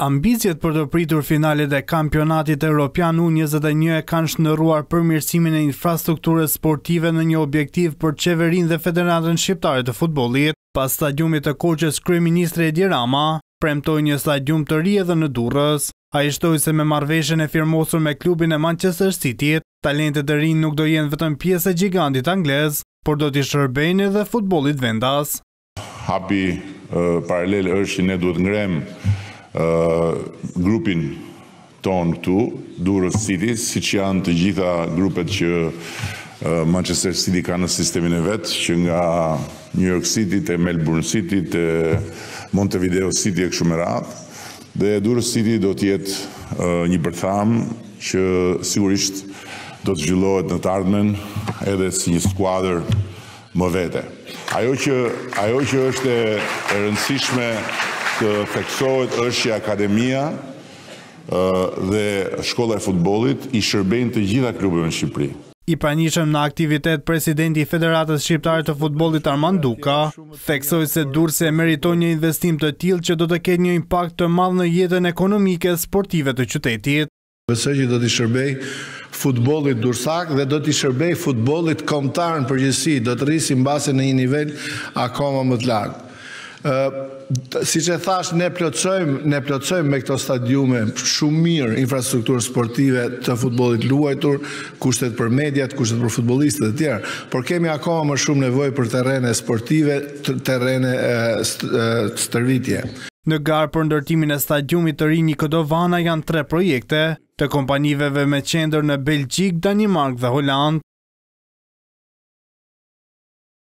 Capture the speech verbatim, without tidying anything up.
Ambicjet për të pritur finalet e kampionatit evropian U njëzet e një e kanë shndërruar përmirësimin e infrastrukturës sportive në një objektiv për qeverinë dhe Federatën Shqiptare të Futbollit. Pas stadiumit të Korçës, kryeministri Edi Rama premtoi një stadium të ri edhe në Durrës. Ai shtoi se me marrëveshjen e firmosur me klubin e Manchester Cityt, talentet e rinj nuk do jenë vetëm pjesë e gigantit anglez, por do t'i shërbejnë edhe futbollit vendas. Hapi uh, paralel është që ne duhet ngrem uh, grupin ton këtu, Durrës City, siç janë të gjitha grupet që uh, Manchester City ka në sistemin e vet, që nga New York City te Melbourne City te Montevideo City e kështu me radhë. Dhe Durrës City do të jetë uh, një bërtham që sigurisht do të zhvillohet në të ardhmen edhe si një skuadër më vete. Ajo që, ajo që është e rëndësishme të theksohet është që akademia uh, dhe shkolla e futbollit i shërbejnë të gjitha klubeve në Shqipëri. I pranishëm në aktivitet presidenti i Federatës Shqiptare të Futbollit Armand Duka theksoi se Durrësi e meriton një investim të tillë që do të ketë një impakt të madh në jetën ekonomike sportive të qytetit. Besoj që do t'i shërbej futbollit durrësak dhe do t'i shërbej futbollit kombëtar në përgjithësi, do të rrisi mbase në një nivel akoma më të lartë. Uh, si që thash, ne plotësojmë, ne plotësojmë me këto stadiume shumë mirë infrastrukturë sportive të futbollit luajtur, kushtet për mediat, kushtet për futbollistët e tjerë, por kemi akoma më shumë nevojë për terrene sportive, terrene uh, stërvitje. Në garë për ndërtimin e stadiumit të ri Nikodovana janë tre projekte të kompaniveve me qendër në Belgjik, Danimark dhe Holand.